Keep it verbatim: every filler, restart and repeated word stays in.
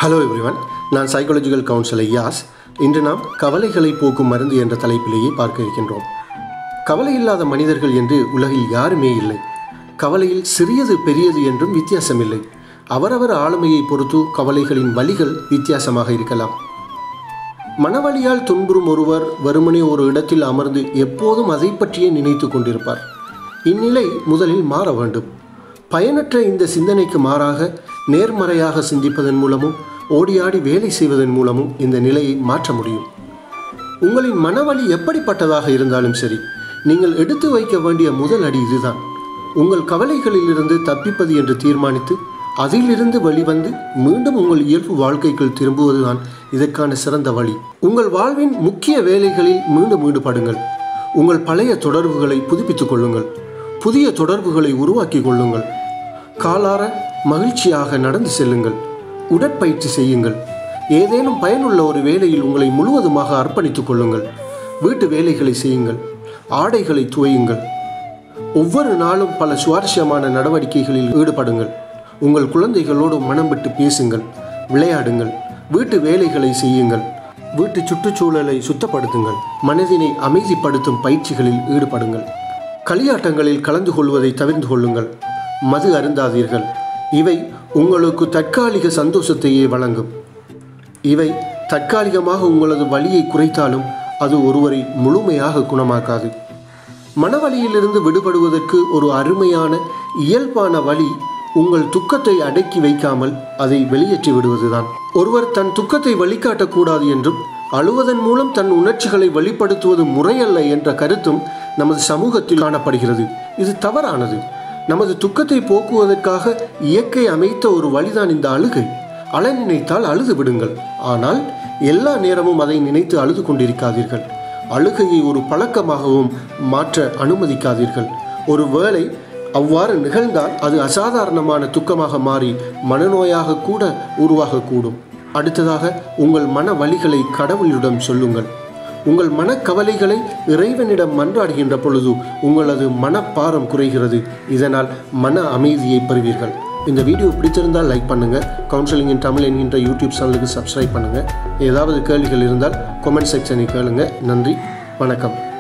Hello everyone, நான் psychological counsellor Yas. இன்று நாம் கவலைகளை போக்கும் மருந்து என்ற தலைப்பிலேயே பார்க்க இருக்கின்றோம். கவலை இல்லாத மனிதர்கள் என்று உலகில் யாருமே இல்லை. கவலையில் சிறியது பெரியது என்றும் வித்தியாசமில்லை. அவரவர் ஆளுமையை பொறுத்து கவலைகளின் வழிகள் வித்தியாசமாக இருக்கலாம். மனவலியால் துன்புறும் ஒருவர் வெறுமனே ஒரு இடத்தில் அமர்ந்து எப்போதும் அதை பற்றியே நினைத்து கொண்டிருப்பார். இந்நிலை முதலில் மாற வேண்டும். பயனற்ற இந்த சிந்தனைக்கு மாறாக நேர்மறையாக சிந்திப்பதன் மூலமும் ஓடியாடி வேலை செய்வதன் மூலமும் இந்த நிலையை மாற்ற முடியும். உங்களின் மனவலி எப்படிப்பட்டதாக இருந்தாலும் சரி, நீங்கள் எடுத்து வைக்க வேண்டிய முதல் அடி இதுதான். உங்கள் கவலைகளிலிருந்து தப்பிப்பது என்று தீர்மானித்து அதிலிருந்து வெளிவந்து மீண்டும் உங்கள் இயல்பு வாழ்க்கைக்குள் திரும்புவதுதான் இதற்கான சிறந்த வழி. உங்கள் வாழ்வின் முக்கிய வேலைகளில் மீண்டும் ஈடுபடுங்கள். உங்கள் பழைய தொடர்புகளை புதுப்பித்துக் கொள்ளுங்கள். புதிய தொடர்புகளை உருவாக்கி கொள்ளுங்கள். காலார மகிழ்ச்சியாக நடந்து செல்லுங்கள். உடற்பயிற்சி செய்யுங்கள். ஏதேனும் பயனுள்ள ஒரு வேலையில் உங்களை முழுவதுமாக அர்ப்பணித்துக் கொள்ளுங்கள். வீட்டு வேலைகளை செய்யுங்கள். ஆடைகளை துவையுங்கள். ஒவ்வொரு நாளும் பல சுவாரஸ்யமான நடவடிக்கைகளில் ஈடுபடுங்கள். உங்கள் குழந்தைகளோடு மனம் விட்டு பேசுங்கள். விளையாடுங்கள். வீட்டு வேலைகளை செய்யுங்கள். வீட்டு சுற்றுச்சூழலை சுத்தப்படுத்துங்கள். மனதினை அமைதிப்படுத்தும் பயிற்சிகளில் ஈடுபடுங்கள். களியாட்டங்களில் கலந்து கொள்வதை தவிர்த்து கொள்ளுங்கள். மது அருந்தாதீர்கள். இவை உங்களுக்கு தற்காலிக சந்தோஷத்தையே வழங்கும். இவை தற்காலிகமாக உங்களது வலியை குறைத்தாலும் அது ஒருவரை முழுமையாக குணமாக்காது. மனவலியிலிருந்து விடுபடுவதற்கு ஒரு அருமையான இயல்பான வழி உங்கள் துக்கத்தை அடக்கி வைக்காமல் அதை வெளியேற்றி விடுவதுதான். ஒருவர் தன் துக்கத்தை வெளிக்காட்டக்கூடாது என்றும் அழுவதன் மூலம் தன் உணர்ச்சிகளை வெளிப்படுத்துவது முறையல்ல என்ற கருத்தும் நமது சமூகத்தில் காணப்படுகிறது. இது தவறானது. நமது துக்கத்தை போக்குவதற்காக இயற்கை அமைத்த ஒரு வழிதான் இந்த அழுகை. அழ நினைத்தால் அழுது விடுங்கள். ஆனால் எல்லா நேரமும் அதை நினைத்து அழுது கொண்டிருக்காதீர்கள். அழுகையை ஒரு பழக்கமாகவும் மாற்ற அனுமதிக்காதீர்கள். ஒரு வேளை அவ்வாறு நிகழ்ந்தால் அது அசாதாரணமான துக்கமாக மாறி மனநோயாக கூட உருவாகக்கூடும். அடுத்ததாக, உங்கள் மன வலிகளை கடவுளிடம் சொல்லுங்கள். உங்கள் மனக்கவலைகளை இறைவனிடம் மன்றாடுகின்ற பொழுது உங்களது மனப்பாரம் குறைகிறது. இதனால் மன அமைதியை பெறுவீர்கள். இந்த வீடியோ பிடித்திருந்தால் லைக் பண்ணுங்கள். கவுன்சிலிங் இன் தமிழ் என்கின்ற யூடியூப் சேனலுக்கு சப்ஸ்கிரைப் பண்ணுங்கள். ஏதாவது கேள்விகள் இருந்தால் கமெண்ட் செக்ஷனில் கேளுங்க. நன்றி, வணக்கம்.